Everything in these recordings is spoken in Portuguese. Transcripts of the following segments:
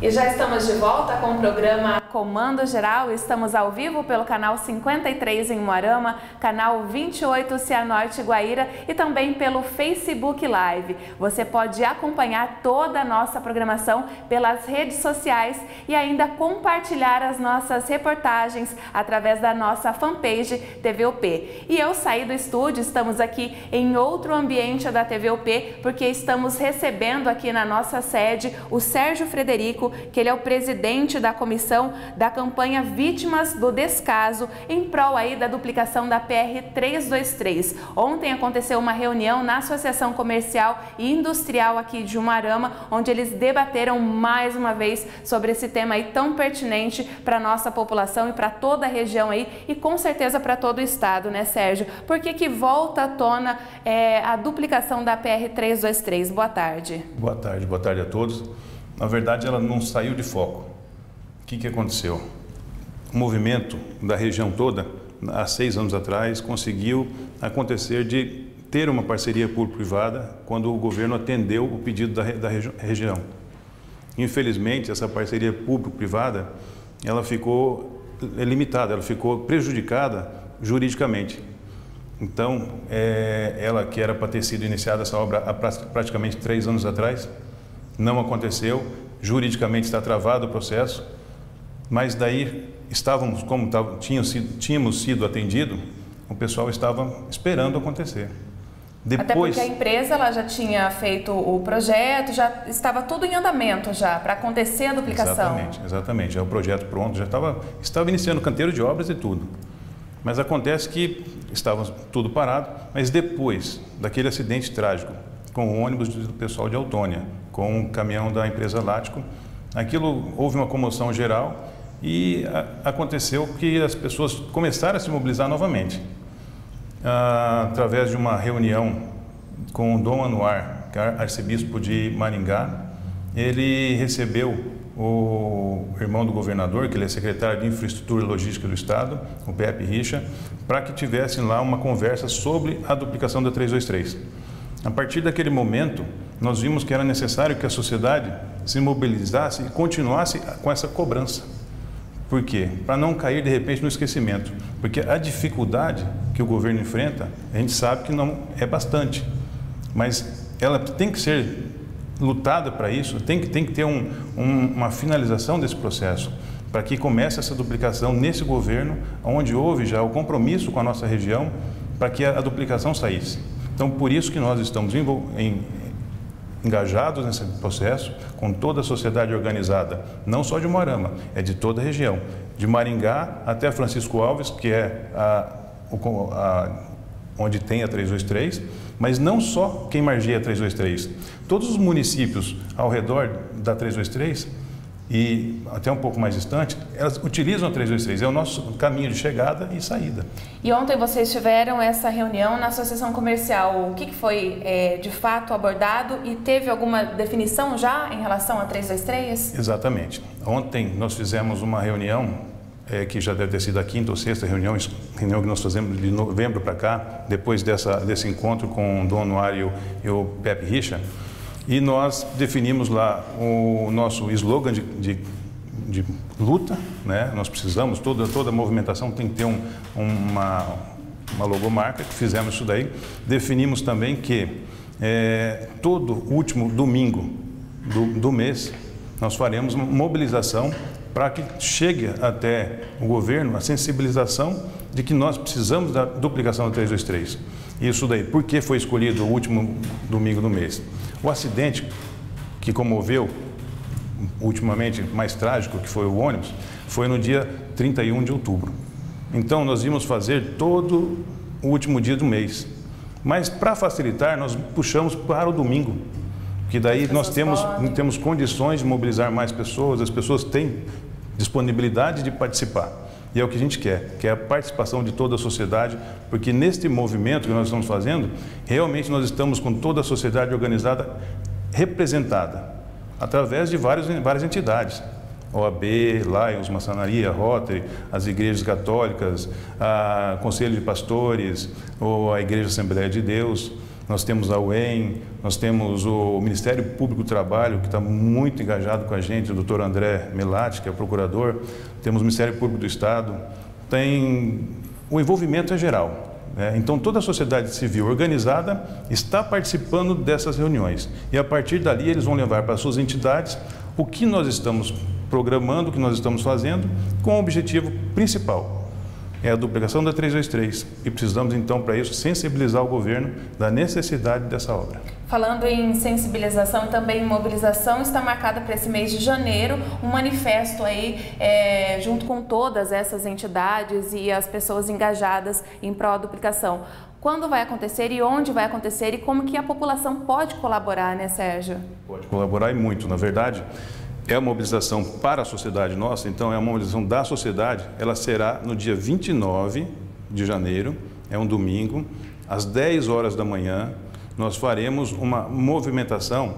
E já estamos de volta com o programa Comando Geral. Estamos ao vivo pelo canal 53 em Umuarama, canal 28 Cianorte Guaíra e também pelo Facebook Live. Você pode acompanhar toda a nossa programação pelas redes sociais e ainda compartilhar as nossas reportagens através da nossa fanpage TVUP. E eu saí do estúdio, estamos aqui em outro ambiente da TVUP, porque estamos recebendo aqui na nossa sede o Sérgio Frederico, que ele é o presidente da comissão da campanha Vítimas do Descaso, em prol aí da duplicação da PR 323. Ontem aconteceu uma reunião na Associação Comercial e Industrial aqui de Umuarama, onde eles debateram mais uma vez sobre esse tema aí tão pertinente para a nossa população e para toda a região aí e com certeza para todo o estado, né, Sérgio? Por que volta à tona a duplicação da PR 323? Boa tarde. Boa tarde a todos. Na verdade, ela não saiu de foco. O que aconteceu? O movimento da região toda, há 6 anos atrás, conseguiu acontecer de ter uma parceria público-privada quando o governo atendeu o pedido da região. Infelizmente, essa parceria público-privada, ela ficou limitada, ela ficou prejudicada juridicamente. Então, ela que era para ter sido iniciada essa obra há praticamente 3 anos atrás, não aconteceu, juridicamente está travado o processo, mas daí estávamos, como tínhamos sido atendido, o pessoal estava esperando acontecer. Depois, até porque a empresa ela já tinha feito o projeto, já estava tudo em andamento já para acontecer a duplicação. Exatamente, já o projeto pronto, já estava iniciando o canteiro de obras e tudo. Mas acontece que estava tudo parado, mas depois daquele acidente trágico com o ônibus do pessoal de Autônia, com o caminhão da empresa Lático, houve uma comoção geral e aconteceu que as pessoas começaram a se mobilizar novamente. Através de uma reunião com o Dom Anuar, que é arcebispo de Maringá, ele recebeu o irmão do governador, que ele é secretário de Infraestrutura e Logística do Estado, o Pepe Richa, para que tivessem lá uma conversa sobre a duplicação da 323. A partir daquele momento, nós vimos que era necessário que a sociedade se mobilizasse e continuasse com essa cobrança. Por quê? Para não cair de repente no esquecimento. Porque a dificuldade que o governo enfrenta, a gente sabe que não é bastante, mas ela tem que ser lutada para isso, tem que ter uma finalização desse processo, para que comece essa duplicação nesse governo, onde houve já o compromisso com a nossa região, para que a duplicação saísse. Então, por isso que nós estamos engajados nesse processo, com toda a sociedade organizada, não só de Umuarama, é de toda a região, de Maringá até Francisco Alves, que é onde tem a 323, mas não só quem margeia a 323. Todos os municípios ao redor da 323 e até um pouco mais distante, elas utilizam a 323, é o nosso caminho de chegada e saída. E ontem vocês tiveram essa reunião na Associação Comercial, o que foi de fato abordado e teve alguma definição já em relação a 323? Exatamente. Ontem nós fizemos uma reunião, que já deve ter sido a 5ª ou 6ª reunião que nós fazemos de novembro para cá, depois desse encontro com o Dom Anuar e o Pepe Richa, e nós definimos lá o nosso slogan de luta, né? Nós precisamos, toda a movimentação tem que ter uma logomarca, que fizemos isso daí. Definimos também que todo último domingo do mês nós faremos uma mobilização para que chegue até o governo a sensibilização de que nós precisamos da duplicação da 323. Isso daí, por que foi escolhido o último domingo do mês? O acidente que comoveu, ultimamente mais trágico, que foi o ônibus, foi no dia 31 de outubro. Então, nós íamos fazer todo o último dia do mês. Mas, para facilitar, nós puxamos para o domingo, que daí nós temos condições de mobilizar mais pessoas, as pessoas têm disponibilidade de participar. E é o que a gente quer, que é a participação de toda a sociedade, porque neste movimento que nós estamos fazendo, realmente nós estamos com toda a sociedade organizada representada, através de várias entidades. OAB, Lions, Maçonaria, Rotary, as igrejas católicas, a Conselho de Pastores, ou a Igreja Assembleia de Deus, nós temos a UEM, nós temos o Ministério Público do Trabalho, que está muito engajado com a gente, o doutor André Melatti, que é o procurador, temos o Ministério Público do Estado, o envolvimento é geral. Então, toda a sociedade civil organizada está participando dessas reuniões. E, a partir dali, eles vão levar para as suas entidades o que nós estamos programando, o que nós estamos fazendo, com o objetivo principal. É a duplicação da 323 e precisamos então para isso sensibilizar o governo da necessidade dessa obra. Falando em sensibilização e também em mobilização, está marcada para esse mês de janeiro um manifesto aí junto com todas essas entidades e as pessoas engajadas em prol da duplicação. Quando vai acontecer e onde vai acontecer e como que a população pode colaborar, né, Sérgio? Pode colaborar e muito, na verdade. É uma mobilização para a sociedade nossa, então é uma mobilização da sociedade. Ela será no dia 29 de janeiro, é um domingo, às 10 horas da manhã. Nós faremos uma movimentação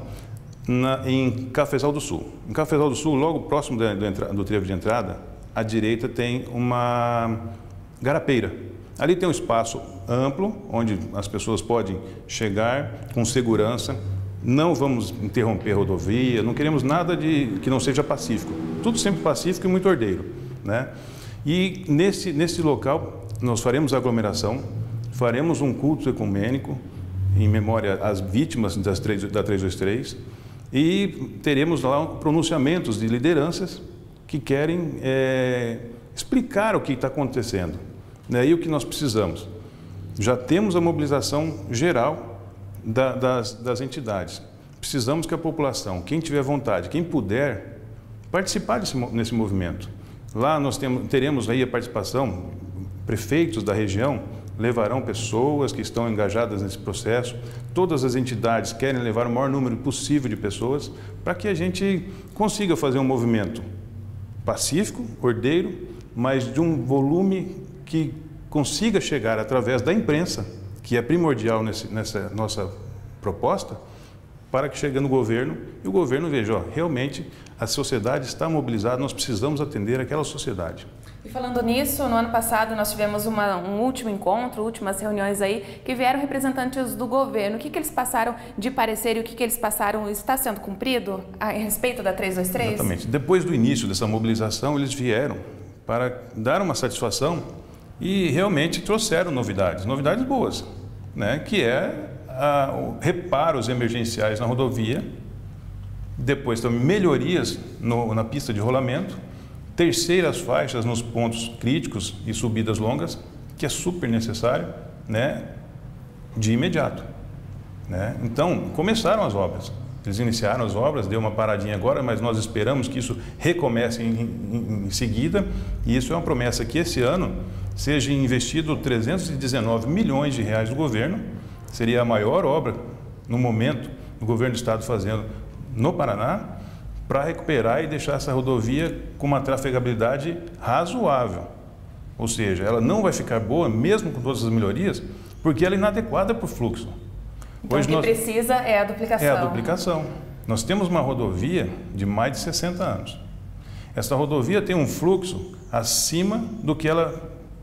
em Cafezal do Sul. Em Cafezal do Sul, logo próximo do trevo de entrada, à direita tem uma garapeira. Ali tem um espaço amplo, onde as pessoas podem chegar com segurança. Não vamos interromper a rodovia, não queremos nada que não seja pacífico. Tudo sempre pacífico e muito ordeiro, né? E nesse local nós faremos aglomeração, faremos um culto ecumênico em memória às vítimas da 323 e teremos lá pronunciamentos de lideranças que querem explicar o que está acontecendo, né? E o que nós precisamos. Já temos a mobilização geral das entidades. Precisamos que a população, quem tiver vontade, quem puder, participar nesse movimento. Lá nós teremos aí a participação, prefeitos da região levarão pessoas que estão engajadas nesse processo, todas as entidades querem levar o maior número possível de pessoas para que a gente consiga fazer um movimento pacífico, ordeiro, mas de um volume que consiga chegar através da imprensa, que é primordial nessa nossa proposta, para que chegue no governo e o governo veja, realmente a sociedade está mobilizada, nós precisamos atender aquela sociedade. E falando nisso, no ano passado nós tivemos um último encontro, últimas reuniões aí, que vieram representantes do governo. O que eles passaram de parecer e o que eles passaram está sendo cumprido a respeito da 323? Exatamente. Depois do início dessa mobilização, eles vieram para dar uma satisfação e realmente trouxeram novidades boas, né? Que é reparos emergenciais na rodovia, depois também melhorias na pista de rolamento, terceiras faixas nos pontos críticos e subidas longas, que é super necessário, né? De imediato, né? Então, começaram as obras. Eles iniciaram as obras, deu uma paradinha agora, mas nós esperamos que isso recomece em seguida, e isso é uma promessa que esse ano seja investido 319 milhões de reais do governo, seria a maior obra no momento do governo do estado fazendo no Paraná, para recuperar e deixar essa rodovia com uma trafegabilidade razoável. Ou seja, ela não vai ficar boa, mesmo com todas as melhorias, porque ela é inadequada para o fluxo. Então, o que precisa é a duplicação. É a duplicação. Nós temos uma rodovia de mais de 60 anos. Essa rodovia tem um fluxo acima do que ela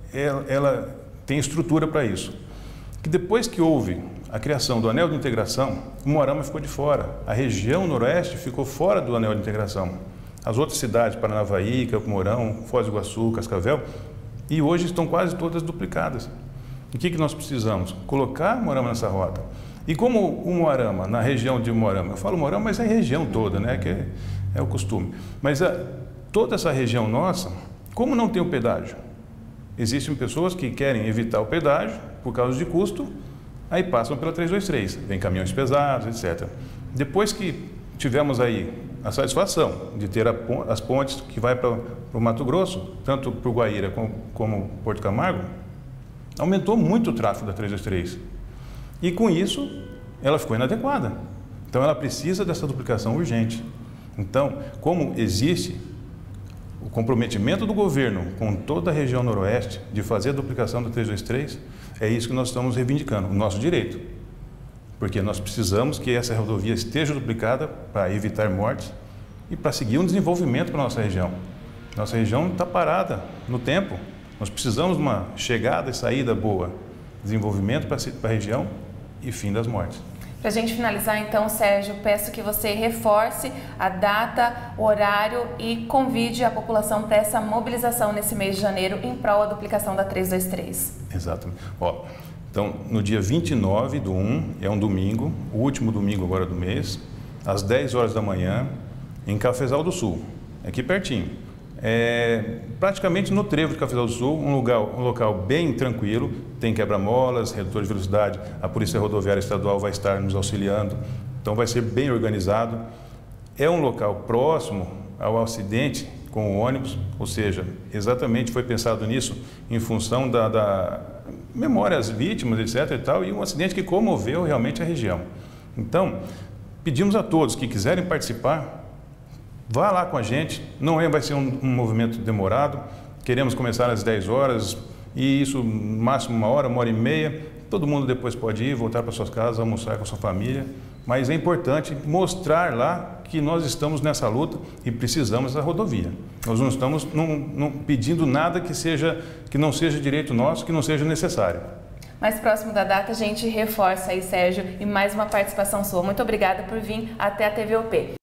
tem estrutura para isso. Que depois que houve a criação do anel de integração, o Umuarama ficou de fora. A região noroeste ficou fora do anel de integração. As outras cidades, Paranavaí, Campo Mourão, Foz do Iguaçu, Cascavel, e hoje estão quase todas duplicadas. O que nós precisamos? Colocar o Umuarama nessa rota. E como o Umuarama, na região de Umuarama, eu falo Umuarama, mas é a região toda, né? Que é o costume. Mas toda essa região nossa, como não tem o pedágio? Existem pessoas que querem evitar o pedágio por causa de custo, aí passam pela 323, vem caminhões pesados, etc. Depois que tivemos aí a satisfação de ter as pontes que vai para o Mato Grosso, tanto para o Guaíra como Porto Camargo, aumentou muito o tráfego da 323. E com isso, ela ficou inadequada. Então, ela precisa dessa duplicação urgente. Então, como existe o comprometimento do governo com toda a região noroeste de fazer a duplicação da 323, é isso que nós estamos reivindicando, o nosso direito. Porque nós precisamos que essa rodovia esteja duplicada para evitar mortes e para seguir um desenvolvimento para a nossa região. Nossa região está parada no tempo. Nós precisamos de uma chegada e saída boa, desenvolvimento para a região e fim das mortes. Para a gente finalizar, então, Sérgio, peço que você reforce a data, o horário e convide a população para essa mobilização nesse mês de janeiro em prol da duplicação da 323. Exatamente. Então, no dia 29/1, é um domingo, o último domingo agora do mês, às 10 horas da manhã, em Cafezal do Sul, aqui pertinho. Praticamente no trevo de Cafezal do Sul, um local bem tranquilo, tem quebra-molas, redutor de velocidade, a Polícia Rodoviária Estadual vai estar nos auxiliando, então vai ser bem organizado. É um local próximo ao acidente com o ônibus, ou seja, exatamente foi pensado nisso em função da memória às vítimas, etc. e tal, e um acidente que comoveu realmente a região. Então, pedimos a todos que quiserem participar, vá lá com a gente, não vai ser um movimento demorado, queremos começar às 10 horas e isso, no máximo 1h, 1h30, todo mundo depois pode ir, voltar para suas casas, almoçar com a sua família, mas é importante mostrar lá que nós estamos nessa luta e precisamos da rodovia. Nós não estamos pedindo nada que não seja direito nosso, que não seja necessário. Mais próximo da data, a gente reforça aí, Sérgio, e mais uma participação sua. Muito obrigada por vir até a TVOP.